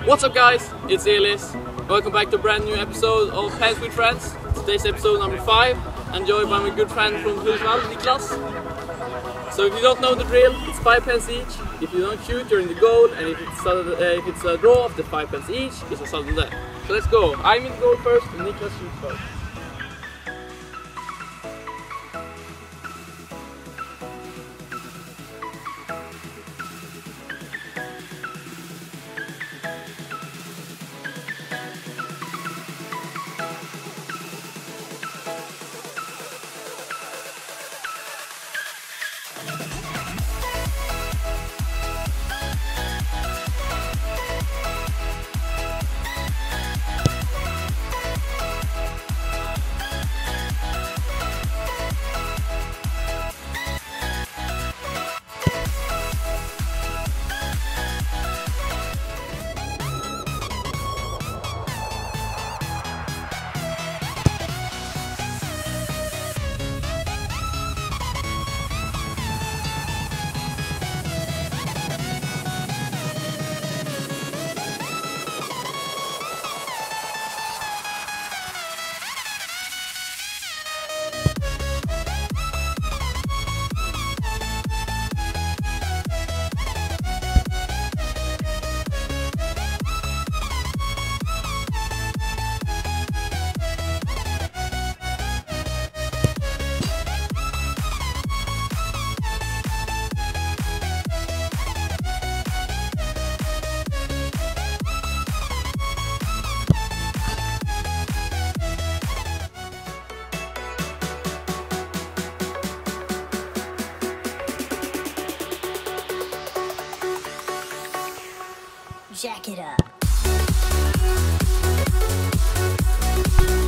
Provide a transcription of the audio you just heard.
What's up guys, it's Elis. Welcome back to a brand new episode of Pens with Friends. Today's episode number 5, and joined by my good friend from Hudiksvall, Niklas. So if you don't know the drill, it's 5 pence each. If you don't shoot, you're in the goal, and if it's a draw of the 5 pence each, it's a sudden death. So let's go. I'm in the goal first, and Niklas shoots first. Jack it up.